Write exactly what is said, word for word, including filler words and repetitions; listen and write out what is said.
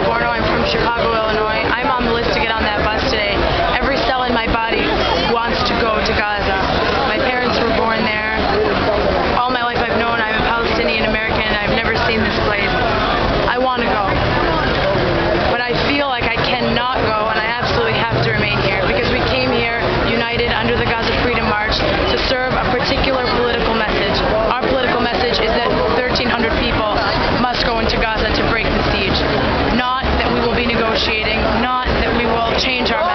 I'm from Chicago, Illinois. I'm on the list to get on that bus today. Every cell in my body wants to go to Gaza. My parents were born there. All my life I've known I'm a Palestinian American and I've never seen this place. I want to go. But I feel like I cannot go and I absolutely have to remain here because we came here united under the Gaza Freedom March to serve a particular political message. Our political message is that thirteen hundred people must go into Gaza to break the siege. Not that we will be negotiating, not that we will change our